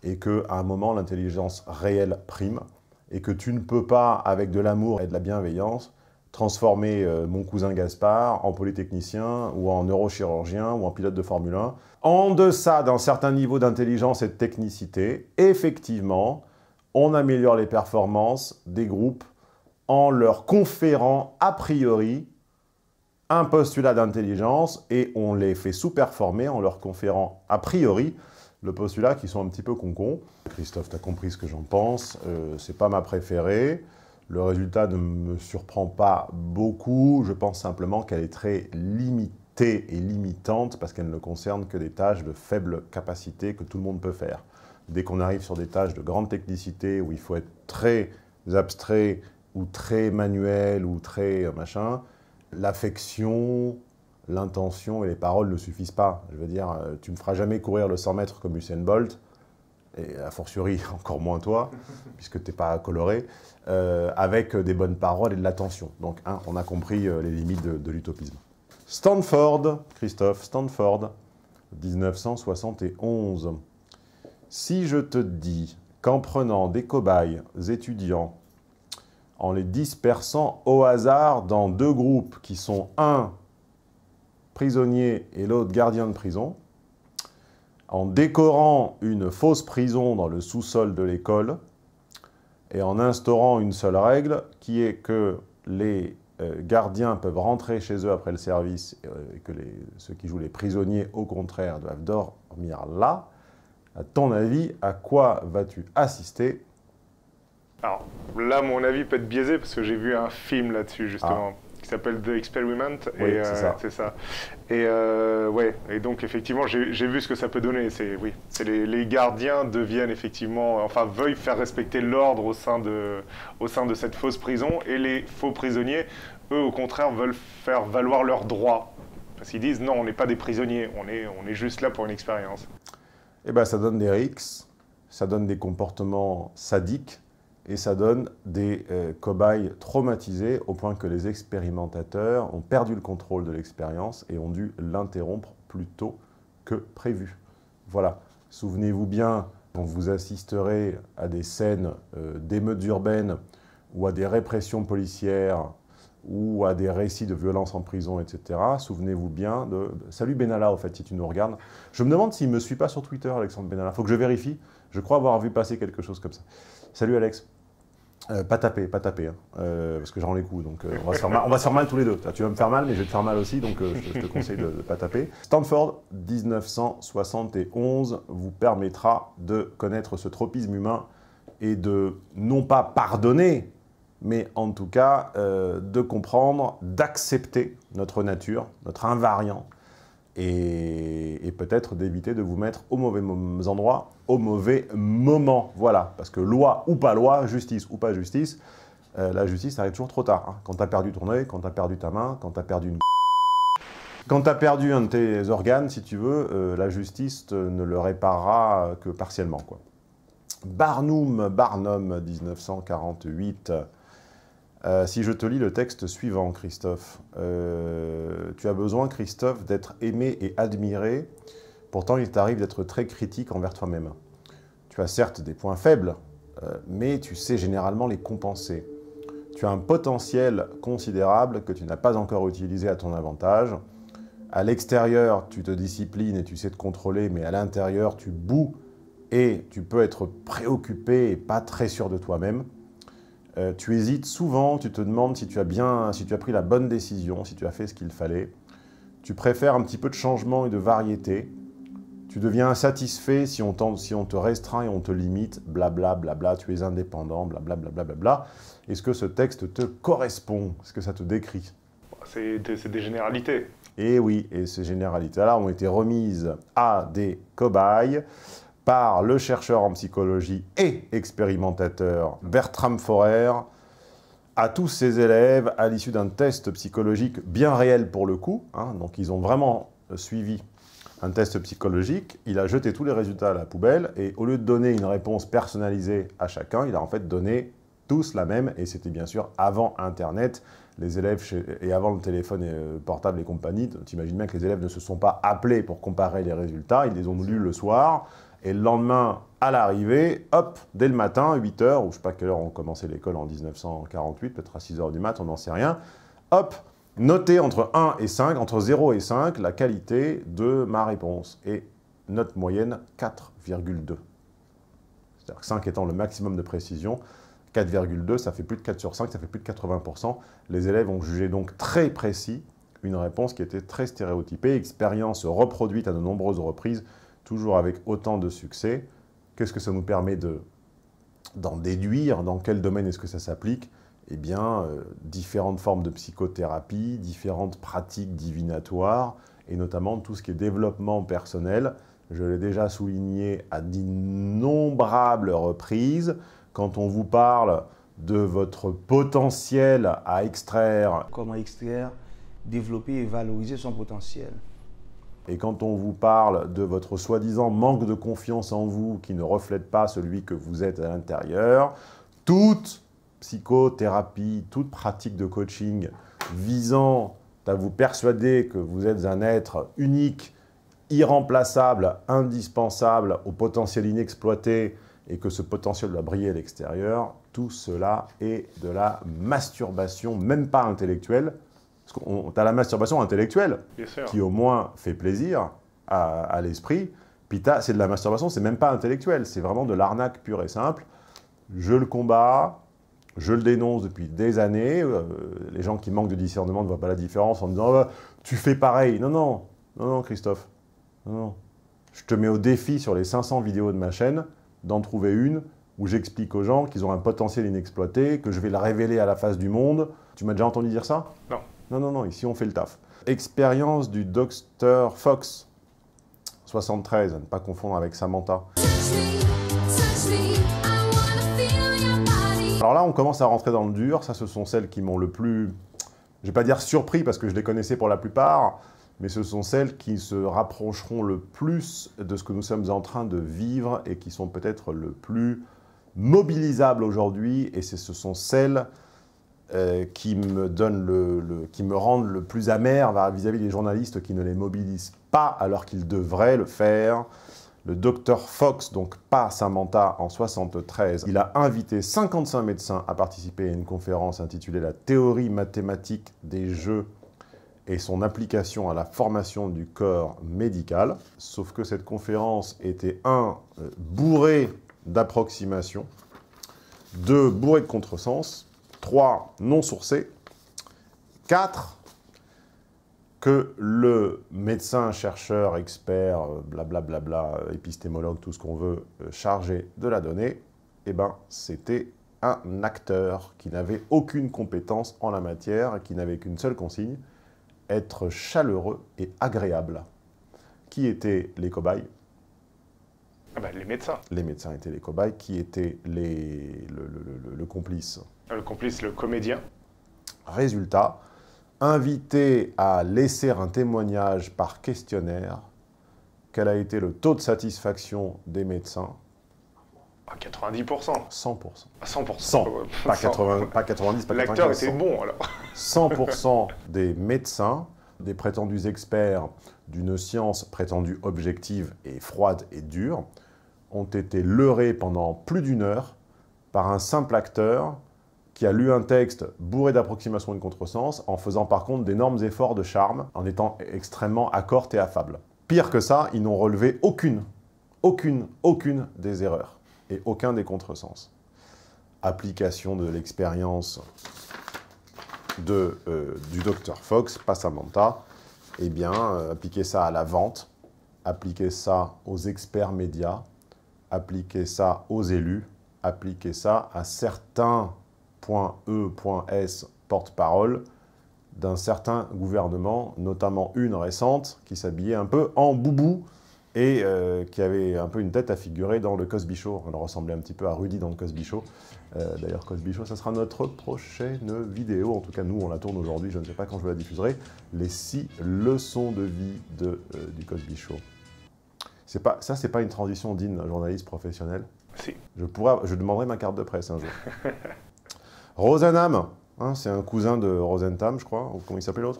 [SPEAKER 1] et qu'à un moment, l'intelligence réelle prime, et que tu ne peux pas, avec de l'amour et de la bienveillance, transformer euh, mon cousin Gaspard en polytechnicien, ou en neurochirurgien, ou en pilote de Formule un. En deçà d'un certain niveau d'intelligence et de technicité, effectivement, on améliore les performances des groupes en leur conférant a priori un postulat d'intelligence et on les fait sous-performer en leur conférant a priori le postulat qui sont un petit peu concons. Christophe, tu as compris ce que j'en pense, euh, c'est pas ma préférée. Le résultat ne me surprend pas beaucoup, je pense simplement qu'elle est très limitée et limitante parce qu'elle ne concerne que des tâches de faible capacité que tout le monde peut faire. Dès qu'on arrive sur des tâches de grande technicité où il faut être très abstrait ou très manuel ou très machin, l'affection, l'intention et les paroles ne suffisent pas. Je veux dire, tu ne me feras jamais courir le cent mètres comme Usain Bolt, et a fortiori encore moins toi, puisque tu n'es pas coloré, euh, avec des bonnes paroles et de l'attention. Donc, hein, on a compris euh, les limites de, de l'utopisme. Stanford, Christophe, Stanford, mille neuf cent soixante et onze. Si je te dis qu'en prenant des cobayes étudiants, en les dispersant au hasard dans deux groupes qui sont un prisonnier et l'autre gardien de prison, en décorant une fausse prison dans le sous-sol de l'école et en instaurant une seule règle qui est que les euh, gardiens peuvent rentrer chez eux après le service euh, et que les, ceux qui jouent les prisonniers, au contraire, doivent dormir là, à ton avis, à quoi vas-tu assister ?
[SPEAKER 2] Alors là, mon avis peut être biaisé parce que j'ai vu un film là-dessus, justement, ah. qui s'appelle The Experiment.
[SPEAKER 1] Oui,
[SPEAKER 2] et
[SPEAKER 1] c'est
[SPEAKER 2] euh,
[SPEAKER 1] ça.
[SPEAKER 2] ça. Et, euh, ouais. et donc, effectivement, j'ai vu ce que ça peut donner. C'est oui, les, les gardiens deviennent effectivement, enfin, veuillent faire respecter l'ordre au sein de, au sein de cette fausse prison. Et les faux prisonniers, eux, au contraire, veulent faire valoir leurs droits. Parce qu'ils disent, non, on n'est pas des prisonniers, on est, on est juste là pour une expérience.
[SPEAKER 1] Eh bien, ça donne des rixes, ça donne des comportements sadiques, et ça donne des euh, cobayes traumatisés au point que les expérimentateurs ont perdu le contrôle de l'expérience et ont dû l'interrompre plus tôt que prévu. Voilà. Souvenez-vous bien, quand vous assisterez à des scènes euh, d'émeutes urbaines ou à des répressions policières ou à des récits de violence en prison, et cetera, souvenez-vous bien de... Salut Benalla, au fait, si tu nous regardes. Je me demande s'il ne me suit pas sur Twitter, Alexandre Benalla. Il faut que je vérifie. Je crois avoir vu passer quelque chose comme ça. Salut Alex. Euh, pas taper, pas taper, hein, euh, parce que j'en ai les coups, donc euh, on, va se faire mal, on va se faire mal tous les deux. Tu vas me faire mal, mais je vais te faire mal aussi, donc euh, je, je te conseille de ne pas taper. Stanford, mille neuf cent soixante et onze, vous permettra de connaître ce tropisme humain et de, non pas pardonner, mais en tout cas euh, de comprendre, d'accepter notre nature, notre invariant, et, et peut-être d'éviter de vous mettre aux mauvais endroits, au mauvais moment. Voilà, parce que loi ou pas loi, justice ou pas justice, euh, la justice arrive toujours trop tard. Hein. Quand tu as perdu ton œil, quand tu as perdu ta main, quand tu as perdu une... Quand tu as perdu un de tes organes, si tu veux, euh, la justice ne le réparera que partiellement, quoi. Barnum, Barnum, mille neuf cent quarante-huit. Euh, si je te lis le texte suivant, Christophe, euh, tu as besoin, Christophe, d'être aimé et admiré. Pourtant, il t'arrive d'être très critique envers toi-même. Tu as certes des points faibles, euh, mais tu sais généralement les compenser. Tu as un potentiel considérable que tu n'as pas encore utilisé à ton avantage. À l'extérieur, tu te disciplines et tu sais te contrôler, mais à l'intérieur, tu boues et tu peux être préoccupé et pas très sûr de toi-même. Euh, tu hésites souvent, tu te demandes si tu as bien, si tu as pris la bonne décision, si tu as fait ce qu'il fallait. Tu préfères un petit peu de changement et de variété. Tu deviens insatisfait si on, si on te restreint et on te limite, blabla, blabla, tu es indépendant, blabla, blabla, blabla. Est-ce que ce texte te correspond? Est-ce que ça te décrit?
[SPEAKER 2] C'est des, des généralités.
[SPEAKER 1] Et oui, et ces généralités-là ont été remises à des cobayes par le chercheur en psychologie et expérimentateur Bertram Forer, à tous ses élèves à l'issue d'un test psychologique bien réel pour le coup. Hein, donc ils ont vraiment suivi un test psychologique, il a jeté tous les résultats à la poubelle et au lieu de donner une réponse personnalisée à chacun, il a en fait donné tous la même, et c'était bien sûr avant Internet, les élèves, chez, et avant le téléphone et, euh, portable et compagnie. Tu imagines bien que les élèves ne se sont pas appelés pour comparer les résultats, ils les ont lus le soir, Et le lendemain, à l'arrivée, hop, dès le matin, huit heures, ou je ne sais pas quelle heure on commençait l'école en mille neuf cent quarante-huit, peut-être à six heures du mat, on n'en sait rien, hop, notez entre un et cinq, entre zéro et cinq, la qualité de ma réponse. Et note moyenne, quatre virgule deux. C'est-à-dire que cinq étant le maximum de précision, quatre virgule deux, ça fait plus de quatre sur cinq, ça fait plus de quatre-vingts pour cent. Les élèves ont jugé donc très précis une réponse qui était très stéréotypée, expérience reproduite à de nombreuses reprises, toujours avec autant de succès. Qu'est-ce que ça nous permet de, d'en déduire? Dans quel domaine est-ce que ça s'applique? Eh bien, euh, différentes formes de psychothérapie, différentes pratiques divinatoires, et notamment tout ce qui est développement personnel. Je l'ai déjà souligné à d'innombrables reprises. Quand on vous parle de votre potentiel à extraire...
[SPEAKER 11] Comment extraire, développer et valoriser son potentiel.
[SPEAKER 1] Et quand on vous parle de votre soi-disant manque de confiance en vous qui ne reflète pas celui que vous êtes à l'intérieur, toute psychothérapie, toute pratique de coaching visant à vous persuader que vous êtes un être unique, irremplaçable, indispensable, au potentiel inexploité et que ce potentiel doit briller à l'extérieur, tout cela est de la masturbation, même pas intellectuelle. Parce qu'on a la masturbation intellectuelle, qui au moins fait plaisir à, à l'esprit. Puis c'est de la masturbation, c'est même pas intellectuel, c'est vraiment de l'arnaque pure et simple. Je le combats, je le dénonce depuis des années. Euh, les gens qui manquent de discernement ne voient pas la différence en disant oh, « tu fais pareil ». Non, non, non, non, Christophe. Non, non. Je te mets au défi sur les cinq cents vidéos de ma chaîne d'en trouver une où j'explique aux gens qu'ils ont un potentiel inexploité, que je vais le révéler à la face du monde. Tu m'as déjà entendu dire ça?
[SPEAKER 2] Non.
[SPEAKER 1] Non, non, non, ici on fait le taf. Expérience du docteur Fox, soixante-treize, à ne pas confondre avec Samantha. Alors là, on commence à rentrer dans le dur. Ça, ce sont celles qui m'ont le plus, je ne vais pas dire surpris, parce que je les connaissais pour la plupart, mais ce sont celles qui se rapprocheront le plus de ce que nous sommes en train de vivre et qui sont peut-être le plus mobilisables aujourd'hui. Et ce sont celles euh, qui, me donnent le, le, qui me rendent le plus amer vis-à-vis des journalistes qui ne les mobilisent pas alors qu'ils devraient le faire. Le docteur Fox, donc pas Samantha, en soixante-treize, il a invité cinquante-cinq médecins à participer à une conférence intitulée « La théorie mathématique des jeux et son application à la formation du corps médical ». Sauf que cette conférence était, un, bourrée d'approximations, deux, bourrée de contresens, trois, non sourcée, quatre, que le médecin, chercheur, expert, blablabla, bla bla bla, épistémologue, tout ce qu'on veut, chargé de la donnée, eh ben, c'était un acteur qui n'avait aucune compétence en la matière, qui n'avait qu'une seule consigne, être chaleureux et agréable. Qui étaient les cobayes?
[SPEAKER 2] Ah ben, les médecins.
[SPEAKER 1] Les médecins étaient les cobayes. Qui étaient les, le, le, le, le complice?
[SPEAKER 2] Le complice, le comédien.
[SPEAKER 1] Résultat, invité à laisser un témoignage par questionnaire, quel a été le taux de satisfaction des médecins?
[SPEAKER 2] À quatre-vingt-dix pour cent.
[SPEAKER 1] cent pour cent.
[SPEAKER 2] À cent pour cent.
[SPEAKER 1] cent. Pas, quatre-vingts, pas quatre-vingt-dix, pas quatre-vingt-quinze.
[SPEAKER 2] L'acteur était bon, alors.
[SPEAKER 1] cent pour cent des médecins, des prétendus experts d'une science prétendue objective et froide et dure, ont été leurrés pendant plus d'une heure par un simple acteur qui a lu un texte bourré d'approximations et de contresens, en faisant par contre d'énormes efforts de charme, en étant extrêmement accorte et affable. Pire que ça, ils n'ont relevé aucune, aucune, aucune des erreurs, et aucun des contresens. Application de l'expérience de, euh, du docteur Fox, pas Samantha, eh bien, euh, appliquer ça à la vente, appliquer ça aux experts médias, appliquer ça aux élus, appliquer ça à certains .e.s porte-parole d'un certain gouvernement, notamment une récente, qui s'habillait un peu en boubou et euh, qui avait un peu une tête à figurer dans le Cosby Show. Elle ressemblait un petit peu à Rudy dans le Cosby Show. Euh, D'ailleurs, Cosby Show, ça sera notre prochaine vidéo. En tout cas, nous, on la tourne aujourd'hui. Je ne sais pas quand je la diffuserai. Les six leçons de vie de, euh, du Cosby Show. Pas, ça, c'est pas une transition digne d'un journaliste professionnel.
[SPEAKER 2] Si.
[SPEAKER 1] Je, pourrais, je demanderai ma carte de presse un jour. Rosenham, hein, c'est un cousin de Rosenthal, je crois. Comment il s'appelait l'autre?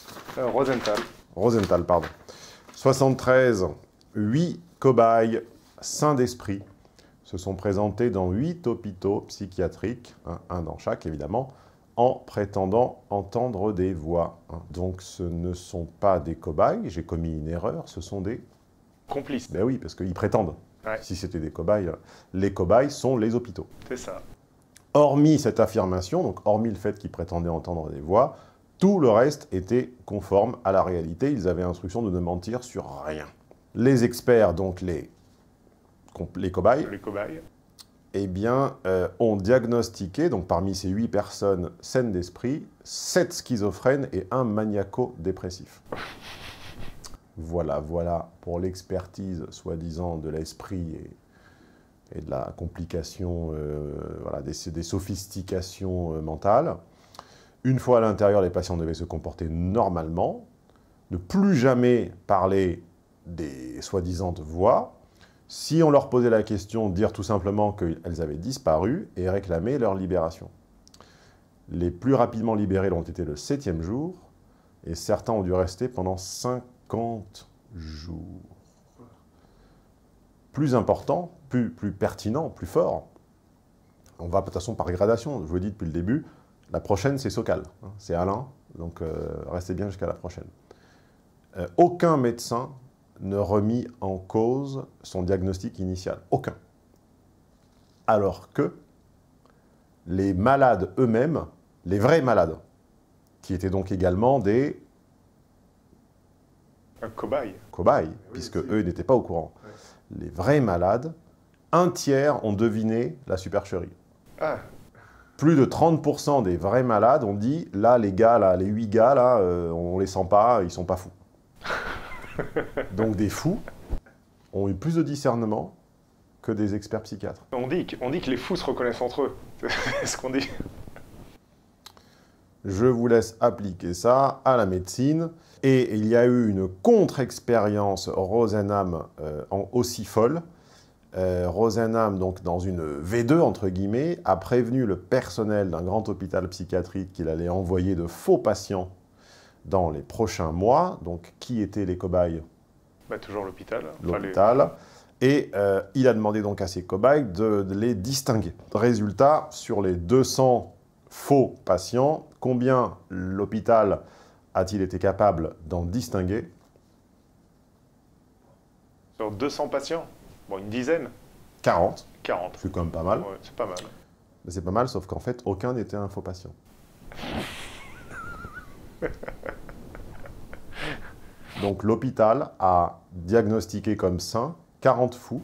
[SPEAKER 2] euh, Rosenthal.
[SPEAKER 1] Rosenthal, pardon. soixante-treize, huit cobayes sains d'esprit, se sont présentés dans huit hôpitaux psychiatriques, hein, un dans chaque évidemment, en prétendant entendre des voix. Hein. Donc ce ne sont pas des cobayes, j'ai commis une erreur, ce sont des...
[SPEAKER 2] complices.
[SPEAKER 1] Ben oui, parce qu'ils prétendent.
[SPEAKER 2] Ouais.
[SPEAKER 1] Si c'était des cobayes, les cobayes sont les hôpitaux.
[SPEAKER 2] C'est ça.
[SPEAKER 1] Hormis cette affirmation, donc hormis le fait qu'ils prétendaient entendre des voix, tout le reste était conforme à la réalité. Ils avaient instruction de ne mentir sur rien. Les experts, donc les, les cobayes,
[SPEAKER 2] les cobayes.
[SPEAKER 1] Eh bien, euh, ont diagnostiqué, donc parmi ces huit personnes saines d'esprit, sept schizophrènes et un maniaco-dépressif. Voilà, voilà pour l'expertise, soi-disant, de l'esprit et, et de la complication, euh, voilà, des, des sophistications euh, mentales. Une fois à l'intérieur, les patients devaient se comporter normalement, ne plus jamais parler des soi-disant voix. Si on leur posait la question, dire tout simplement qu'elles avaient disparu et réclamer leur libération. Les plus rapidement libérés l'ont été le septième jour, et certains ont dû rester pendant cinquante jours. Plus important, plus, plus pertinent, plus fort, on va de toute façon par gradation, je vous l'ai dit depuis le début, la prochaine c'est Sokal, hein, c'est Alain, donc euh, restez bien jusqu'à la prochaine. Euh, aucun médecin ne remit en cause son diagnostic initial. Aucun. Alors que les malades eux-mêmes, les vrais malades, qui étaient donc également des...
[SPEAKER 2] Un cobaye.
[SPEAKER 1] Cobayes, oui, puisque
[SPEAKER 2] aussi.
[SPEAKER 1] Eux n'étaient pas au courant. Ouais. Les vrais malades, un tiers ont deviné la supercherie.
[SPEAKER 2] Ah.
[SPEAKER 1] Plus de trente pour cent des vrais malades ont dit, là, les gars, là, les huit gars, là, euh, on les sent pas, ils sont pas fous. Donc des fous ont eu plus de discernement que des experts psychiatres.
[SPEAKER 2] On dit, que, on dit que les fous se reconnaissent entre eux. C'est ce qu'on dit.
[SPEAKER 1] Je vous laisse appliquer ça à la médecine. Et il y a eu une contre-expérience Rosenham euh, en aussi folle. Euh, Rosenham, donc dans une V deux, entre guillemets, a prévenu le personnel d'un grand hôpital psychiatrique qu'il allait envoyer de faux patients dans les prochains mois. Donc, qui étaient les cobayes?
[SPEAKER 2] Bah, toujours l'hôpital.
[SPEAKER 1] L'hôpital. Enfin, les... Et euh, il a demandé donc à ses cobayes de, de les distinguer. Résultat, sur les deux cents faux patients, combien l'hôpital a-t-il été capable d'en distinguer?
[SPEAKER 2] Sur deux cents patients? Bon, une dizaine.
[SPEAKER 1] quarante.
[SPEAKER 2] quarante.
[SPEAKER 1] C'est quand même pas mal.
[SPEAKER 2] Ouais, c'est pas mal.
[SPEAKER 1] Mais c'est pas mal, sauf qu'en fait, aucun n'était un faux patient. Donc l'hôpital a diagnostiqué comme sain quarante fous,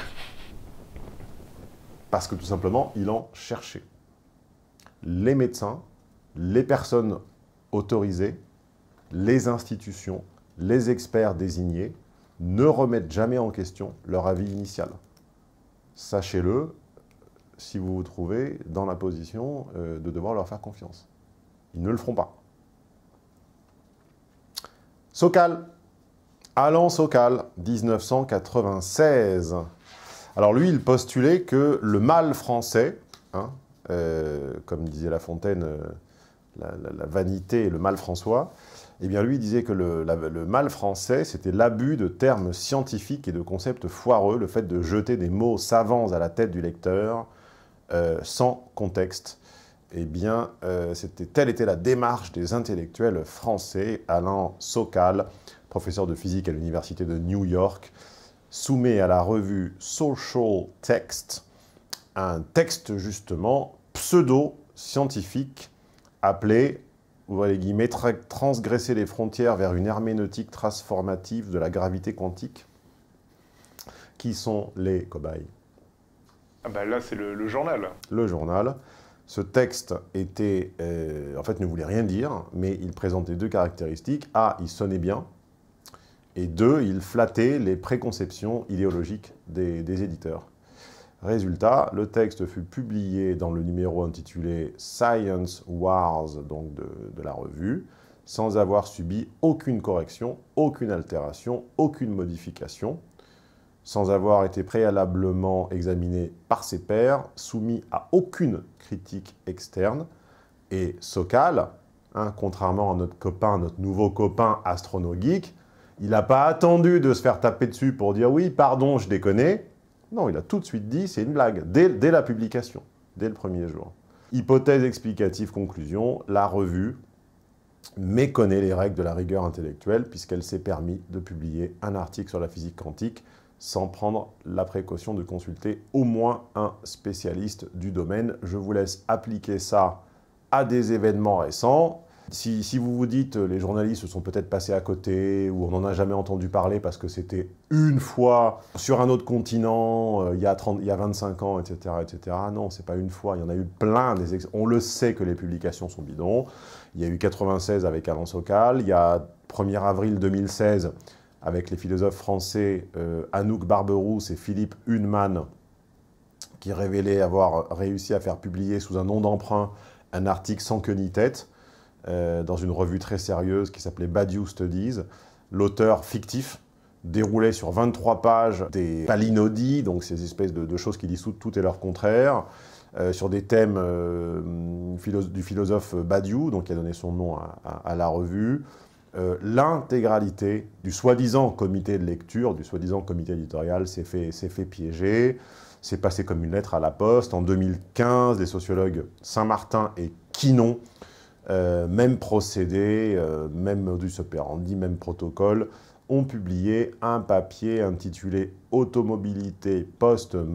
[SPEAKER 1] parce que tout simplement, il en cherchait. Les médecins, les personnes autorisées, les institutions, les experts désignés ne remettent jamais en question leur avis initial. Sachez-le, si vous vous trouvez dans la position euh, de devoir leur faire confiance. Ils ne le feront pas. Sokal, Alain Sokal, mille neuf cent quatre-vingt-seize. Alors lui, il postulait que le mal français, hein, euh, comme disait La Fontaine, euh, la, la, la vanité et le mal François, eh bien lui, il disait que le, la, le mal français, c'était l'abus de termes scientifiques et de concepts foireux, le fait de jeter des mots savants à la tête du lecteur, euh, sans contexte. Eh bien, euh, telle était la démarche des intellectuels français. Alain Sokal, professeur de physique à l'université de New York, soumet à la revue Social Text un texte justement pseudo-scientifique appelé, ouvrez les guillemets, tra transgresser les frontières vers une herméneutique transformative de la gravité quantique. Qui sont les cobayes?
[SPEAKER 2] Ah bah là, c'est le, le journal.
[SPEAKER 1] Le journal. Ce texte était, euh, en fait, ne voulait rien dire, mais il présentait deux caractéristiques. A, il sonnait bien, et deux, il flattait les préconceptions idéologiques des, des éditeurs. Résultat, le texte fut publié dans le numéro intitulé Science Wars, donc de, de la revue, sans avoir subi aucune correction, aucune altération, aucune modification, sans avoir été préalablement examiné par ses pairs, soumis à aucune critique externe. Et Sokal, hein, contrairement à notre copain, notre nouveau copain Astrono Geek, il n'a pas attendu de se faire taper dessus pour dire « oui, pardon, je déconnais ». Non, il a tout de suite dit c'est une blague, dès, dès la publication, dès le premier jour. Hypothèse explicative, conclusion, la revue méconnaît les règles de la rigueur intellectuelle puisqu'elle s'est permis de publier un article sur la physique quantique sans prendre la précaution de consulter au moins un spécialiste du domaine. Je vous laisse appliquer ça à des événements récents. Si, si vous vous dites les journalistes se sont peut-être passés à côté ou on n'en a jamais entendu parler parce que c'était une fois sur un autre continent euh, il, y a trente, il y a vingt-cinq ans, et cetera, et cetera. Non, c'est pas une fois, il y en a eu plein. Des ex... On le sait que les publications sont bidons. Il y a eu quatre-vingt-seize avec Alain Sokal, il y a premier avril deux mille seize avec les philosophes français euh, Anouk Barberousse et Philippe Hunnemann qui révélaient avoir réussi à faire publier sous un nom d'emprunt un article sans queue ni tête euh, dans une revue très sérieuse qui s'appelait Badiou Studies. L'auteur fictif déroulait sur vingt-trois pages des palinodies, donc ces espèces de, de choses qui disent tout, tout et leur contraire, euh, sur des thèmes euh, philo du philosophe Badiou, donc qui a donné son nom à, à, à la revue. Euh, L'intégralité du soi-disant comité de lecture, du soi-disant comité éditorial s'est fait, s'est fait piéger. C'est passé comme une lettre à la poste. En deux mille quinze, les sociologues Saint-Martin et Quinon, euh, même procédé, euh, même modus operandi, même protocole, ont publié un papier intitulé « Automobilité post-moderne »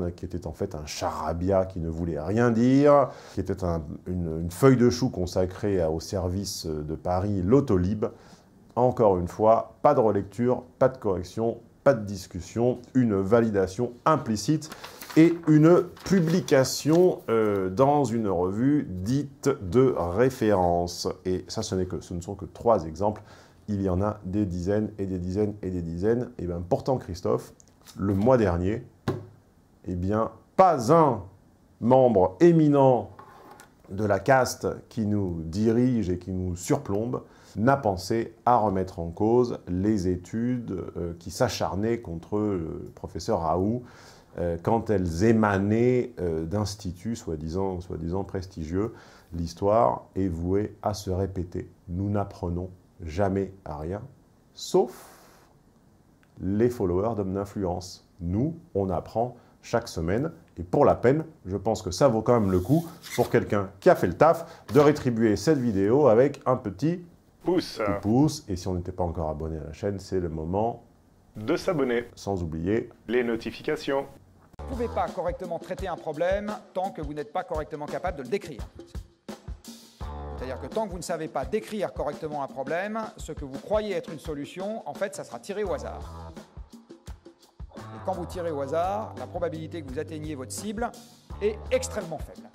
[SPEAKER 1] qui était en fait un charabia qui ne voulait rien dire, qui était un, une, une feuille de chou consacrée au service de Paris, l'Autolib. Encore une fois, pas de relecture, pas de correction, pas de discussion, une validation implicite et une publication euh, dans une revue dite de référence. Et ça, ce, n'est que, ce ne sont que trois exemples. Il y en a des dizaines et des dizaines et des dizaines. Et bien pourtant, Christophe, le mois dernier, eh bien, pas un membre éminent de la caste qui nous dirige et qui nous surplombe n'a pensé à remettre en cause les études euh, qui s'acharnaient contre le professeur Raoult euh, quand elles émanaient euh, d'instituts soi-disant soi-disant prestigieux. L'histoire est vouée à se répéter. Nous n'apprenons jamais à rien, sauf les followers d'hommes d'influence. Nous, on apprend chaque semaine, et pour la peine, je pense que ça vaut quand même le coup pour quelqu'un qui a fait le taf de rétribuer cette vidéo avec un petit
[SPEAKER 2] pouce.
[SPEAKER 1] Petit pouce. Et si on n'était pas encore abonné à la chaîne, c'est le moment
[SPEAKER 2] de s'abonner.
[SPEAKER 1] Sans oublier
[SPEAKER 2] les notifications.
[SPEAKER 5] Vous ne pouvez pas correctement traiter un problème tant que vous n'êtes pas correctement capable de le décrire. C'est-à-dire que tant que vous ne savez pas décrire correctement un problème, ce que vous croyez être une solution, en fait, ça sera tiré au hasard. Et quand vous tirez au hasard, la probabilité que vous atteigniez votre cible est extrêmement faible.